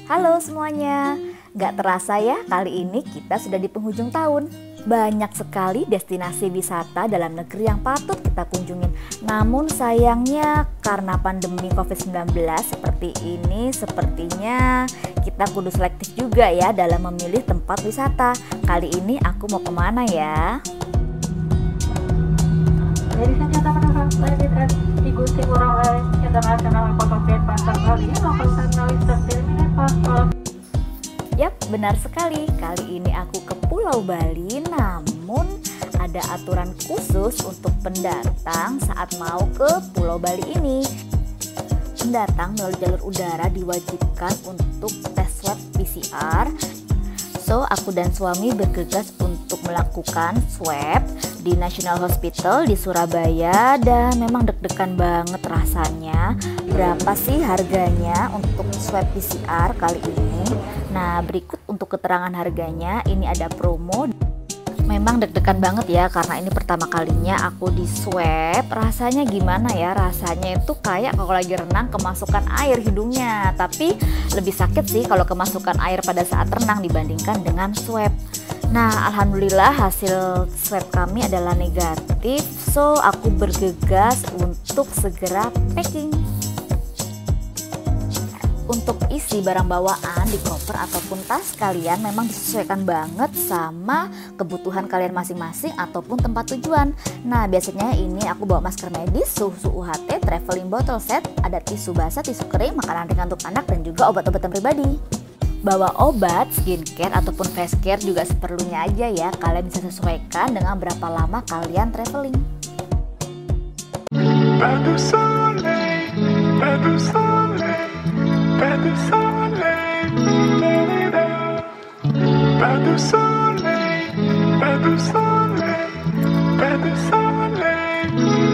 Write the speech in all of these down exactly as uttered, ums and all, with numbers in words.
Halo semuanya, gak terasa ya kali ini kita sudah di penghujung tahun. Banyak sekali destinasi wisata dalam negeri yang patut kita kunjungin. Namun sayangnya karena pandemi covid sembilan belas seperti ini, sepertinya kita kudu selektif juga ya dalam memilih tempat wisata. Kali ini aku mau kemana ya? Ladies and gentlemen, ladies and igusti Ngurah International Photography Pasar Bali, local journalist terminate passport. Yap, benar sekali. Kali ini aku ke Pulau Bali, namun ada aturan khusus untuk pendatang saat mau ke Pulau Bali ini. Pendatang melalui jalur udara diwajibkan untuk tes swab P C R. So, aku dan suami bergegas untuk melakukan swab di National Hospital di Surabaya dan memang deg-degan banget rasanya. Berapa sih harganya untuk swab P C R kali ini? Nah, berikut untuk keterangan harganya. Ini ada promo. Memang deg-degan banget ya karena ini pertama kalinya aku di swab. Rasanya gimana ya? Rasanya itu kayak kalau lagi renang kemasukan air hidungnya. Tapi lebih sakit sih kalau kemasukan air pada saat renang dibandingkan dengan swab. Nah, alhamdulillah hasil swab kami adalah negatif. So, aku bergegas untuk segera packing. Untuk isi barang bawaan di koper ataupun tas kalian memang disesuaikan banget sama kebutuhan kalian masing-masing ataupun tempat tujuan. Nah, biasanya ini aku bawa masker medis, susu U H T, traveling bottle set, ada tisu basah, tisu kering, makanan ringan untuk anak, dan juga obat-obatan pribadi. Bawa obat, skincare ataupun face care juga seperlunya aja ya. Kalian bisa sesuaikan dengan berapa lama kalian traveling. Pas de soleil, pas de soleil, pas de soleil, pas de soleil, pas de soleil, pas de soleil.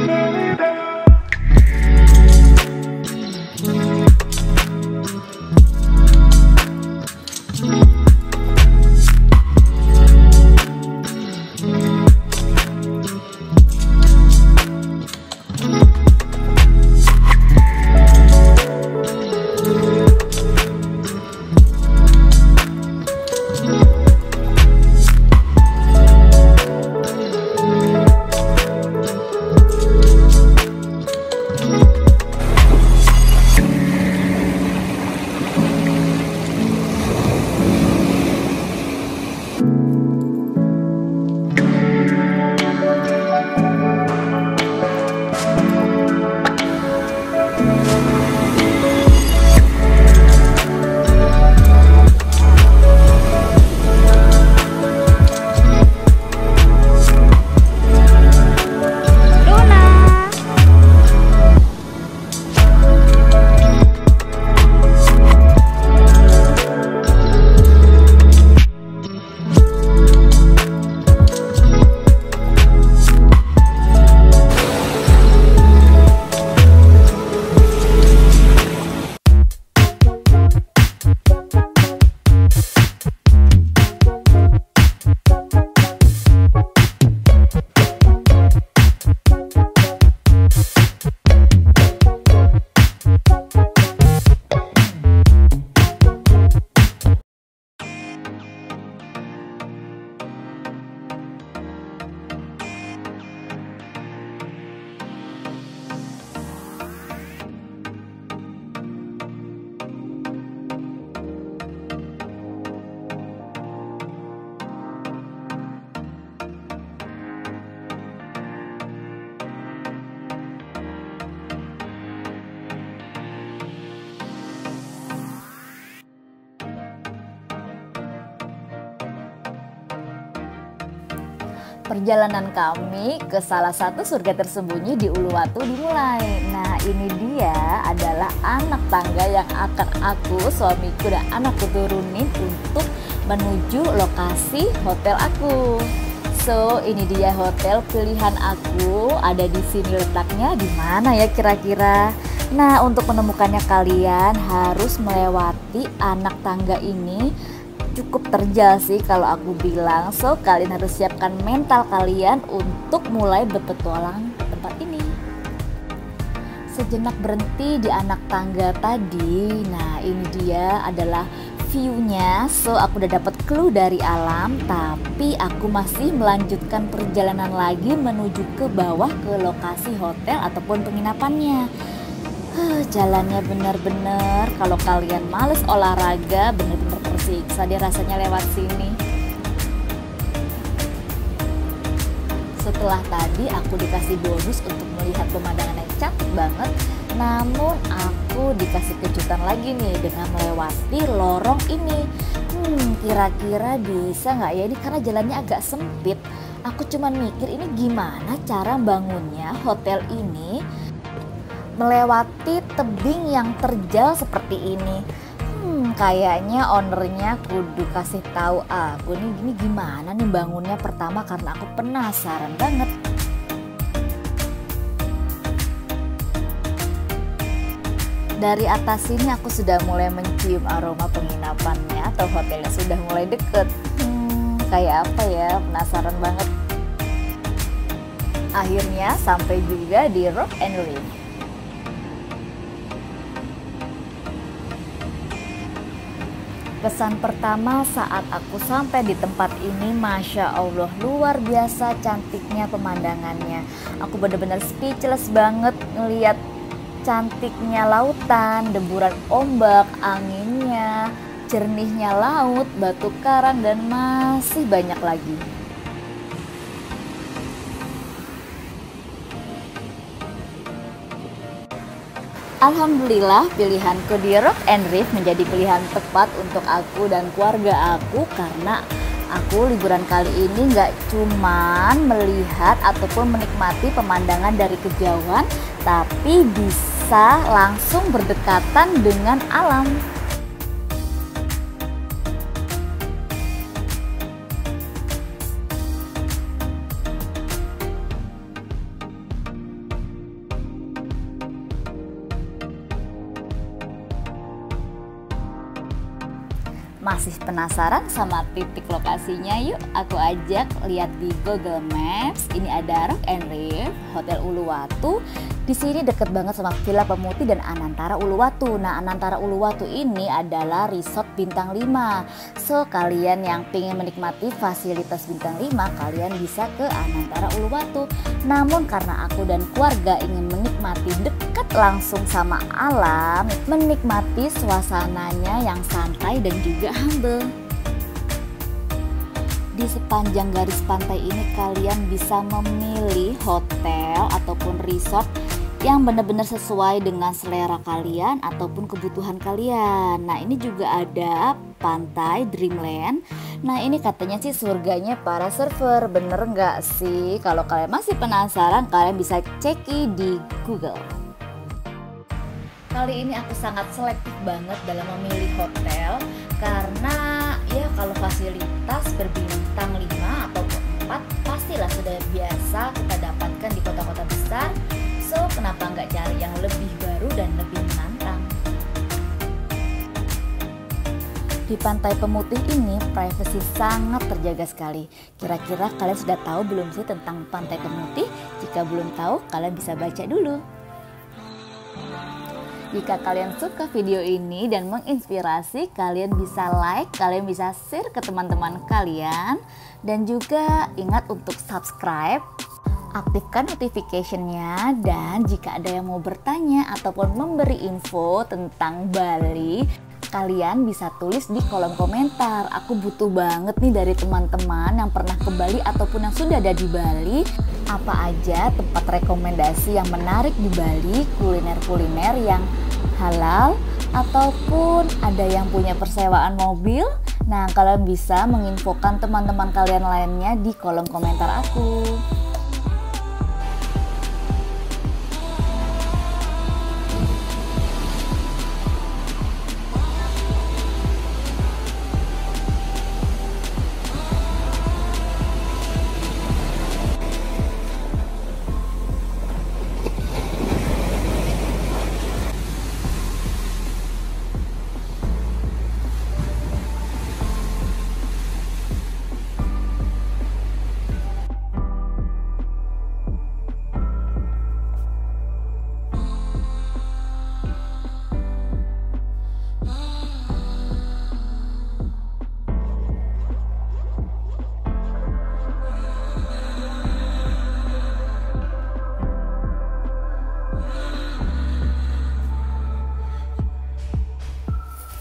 Perjalanan kami ke salah satu surga tersembunyi di Uluwatu dimulai. Nah, ini dia adalah anak tangga yang akan aku, suamiku, dan anakku turunin untuk menuju lokasi hotel aku. So, ini dia hotel pilihan aku. Ada di sini letaknya, di mana ya kira-kira? Nah, untuk menemukannya kalian harus melewati anak tangga ini. Cukup terjal sih kalau aku bilang. So, kalian harus siapkan mental kalian untuk mulai berpetualang tempat ini. Sejenak berhenti di anak tangga tadi. Nah, ini dia dia adalah view-nya. So aku udah dapat clue dari alam, tapi aku masih melanjutkan perjalanan lagi menuju ke bawah ke lokasi hotel ataupun penginapannya. Huh, jalannya bener-bener kalau kalian males olahraga bener-bener tersiksa dia rasanya lewat sini. Setelah tadi aku dikasih bonus untuk melihat pemandangan yang cantik banget, namun aku dikasih kejutan lagi nih dengan melewati lorong ini. Hmm, kira-kira bisa nggak ya ini karena jalannya agak sempit. Aku cuman mikir ini gimana cara bangunnya hotel ini melewati tebing yang terjal seperti ini. Hmm, kayaknya ownernya kudu kasih tahu aku nih gini gimana nih bangunnya pertama karena aku penasaran banget. Dari atas sini aku sudah mulai mencium aroma penginapannya atau hotelnya sudah mulai deket. Hmm, kayak apa ya? Penasaran banget. Akhirnya sampai juga di Rock and Reef. Kesan pertama saat aku sampai di tempat ini, Masya Allah, luar biasa cantiknya pemandangannya. Aku benar-benar speechless banget ngeliat cantiknya lautan, deburan ombak, anginnya, jernihnya laut, batu karang, dan masih banyak lagi. Alhamdulillah pilihanku di Rock and Reef menjadi pilihan tepat untuk aku dan keluarga aku karena aku liburan kali ini nggak cuman melihat ataupun menikmati pemandangan dari kejauhan, tapi bisa langsung berdekatan dengan alam. Masih penasaran sama titik lokasinya? Yuk aku ajak lihat di Google Maps. Ini ada Rock and Reef, Hotel Uluwatu. Di sini deket banget sama Villa Pemutih dan Anantara Uluwatu. Nah, Anantara Uluwatu ini adalah resort bintang lima. So, kalian yang pengen menikmati fasilitas bintang lima, kalian bisa ke Anantara Uluwatu. Namun karena aku dan keluarga ingin menikmati dekat langsung sama alam, menikmati suasananya yang santai dan juga humble. Di sepanjang garis pantai ini kalian bisa memilih hotel ataupun resort yang benar-benar sesuai dengan selera kalian ataupun kebutuhan kalian. Nah, ini juga ada pantai Dreamland. Nah, ini katanya sih surganya para surfer. Bener nggak sih? Kalau kalian masih penasaran, kalian bisa cek di Google. Kali ini aku sangat selektif banget dalam memilih hotel karena ya kalau fasilitas berbintang lima atau empat pastilah sudah biasa kita dapatkan di kota-kota besar. So, kenapa nggak cari yang lebih baru dan lebih menantang? Di Pantai Pemutih ini privasi sangat terjaga sekali. Kira-kira kalian sudah tahu belum sih tentang Pantai Pemutih? Jika belum tahu, kalian bisa baca dulu. Jika kalian suka video ini dan menginspirasi, kalian bisa like, kalian bisa share ke teman-teman kalian. Dan juga ingat untuk subscribe, aktifkan notification-nya, dan jika ada yang mau bertanya ataupun memberi info tentang Bali, kalian bisa tulis di kolom komentar. Aku butuh banget nih dari teman-teman yang pernah ke Bali ataupun yang sudah ada di Bali. Apa aja tempat rekomendasi yang menarik di Bali, kuliner-kuliner yang halal, ataupun ada yang punya persewaan mobil. Nah, kalian bisa menginfokan teman-teman kalian lainnya di kolom komentar aku.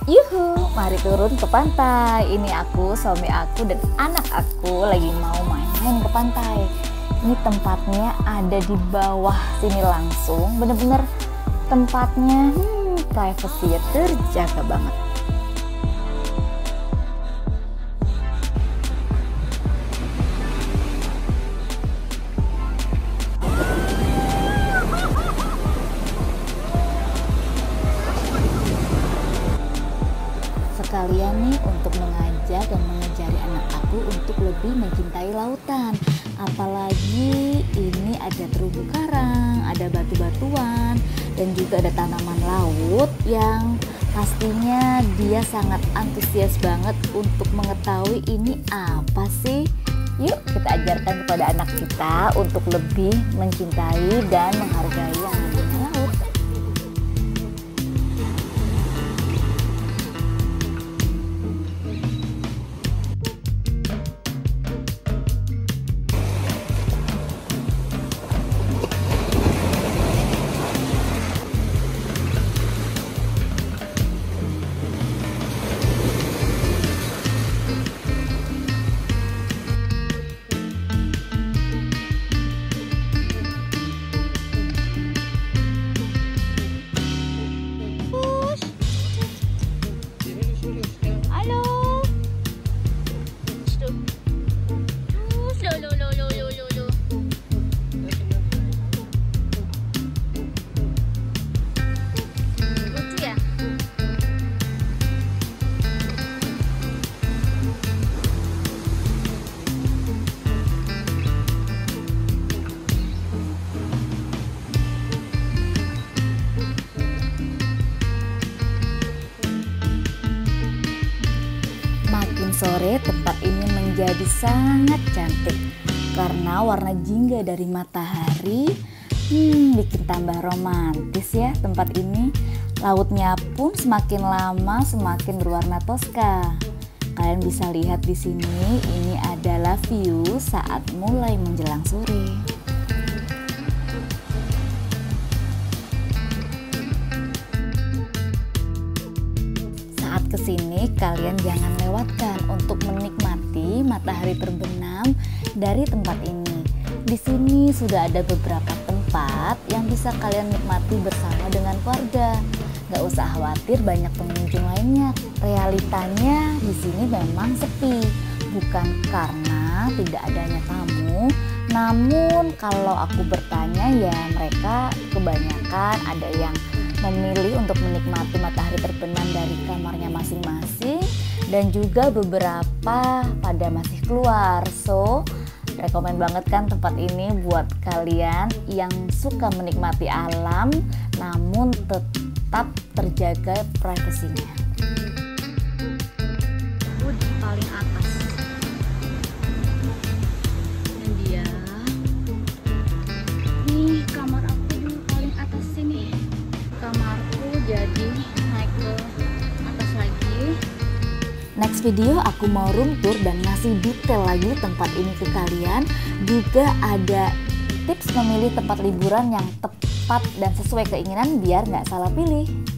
Yuhu, mari turun ke pantai. Ini aku, suami aku, dan anak aku lagi mau main-main ke pantai. Ini tempatnya ada di bawah sini langsung. Bener-bener tempatnya hmm, privacy terjaga banget. Sekalian nih untuk mengajak dan mengajari anak aku untuk lebih mencintai lautan. Apalagi ini ada terumbu karang, ada batu-batuan, dan juga ada tanaman laut yang pastinya dia sangat antusias banget untuk mengetahui ini apa sih. Yuk kita ajarkan kepada anak kita untuk lebih mencintai dan menghargai yang namanya laut. Sore tempat ini menjadi sangat cantik karena warna jingga dari matahari hmm, bikin tambah romantis ya tempat ini. Lautnya pun semakin lama semakin berwarna toska. Kalian bisa lihat di sini, ini adalah view saat mulai menjelang sore. Kesini kalian jangan lewatkan untuk menikmati matahari terbenam dari tempat ini. Di sini sudah ada beberapa tempat yang bisa kalian nikmati bersama dengan keluarga. Gak usah khawatir banyak pengunjung lainnya. Realitanya di sini memang sepi, bukan karena tidak adanya tamu. Namun kalau aku bertanya ya mereka kebanyakan ada yang memilih untuk menikmati matahari terbenam dari kamarnya masing-masing dan juga beberapa pada masih keluar. So, rekomen banget kan tempat ini buat kalian yang suka menikmati alam namun tetap terjaga privasinya. Aku di paling atas. Dan dia. Nih kamar aku di paling atas sini. Kamarku jadi naik ke atas lagi. Next video aku mau room tour dan ngasih detail lagi tempat ini ke kalian. Juga ada tips memilih tempat liburan yang tepat dan sesuai keinginan biar nggak salah pilih.